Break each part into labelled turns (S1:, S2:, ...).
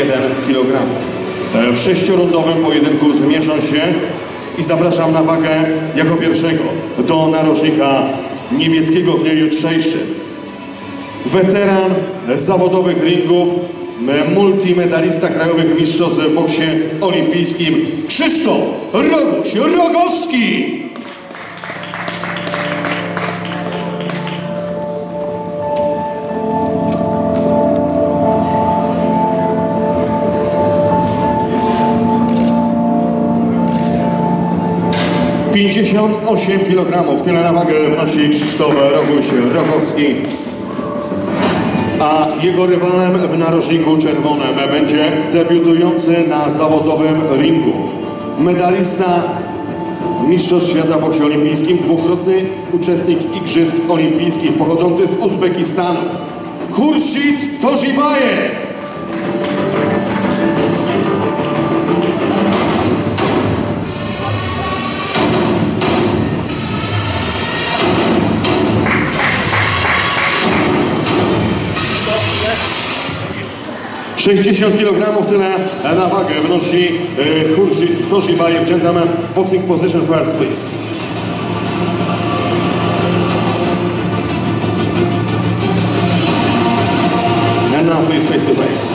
S1: 1 kg. W 6-rundowym pojedynku zmierzą się i zapraszam na wagę jako pierwszego do narożnika niebieskiego w dniu jutrzejszym. Weteran zawodowych ringów, multimedalista krajowych mistrzostw w boksie olimpijskim Krzysztof Roguś Rogowski. Pięćdziesiąt 8 kg, tyle na wagę wnosi Krzysztof Roguś Rogowski. A jego rywalem w narożniku czerwonym będzie debiutujący na zawodowym ringu medalista Mistrzostw Świata w boksie olimpijskim, dwukrotny uczestnik Igrzysk Olimpijskich, pochodzący z Uzbekistanu, Khurshid Tojibayev. Sześćdziesiąt kg, tyle na wagę wnosi Khurshid Tojibayev. Gentlemen, boxing position first, please. And now please face to face.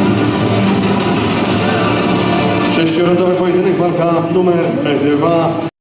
S1: Sześciorundowy pojedynek, walka numer 2.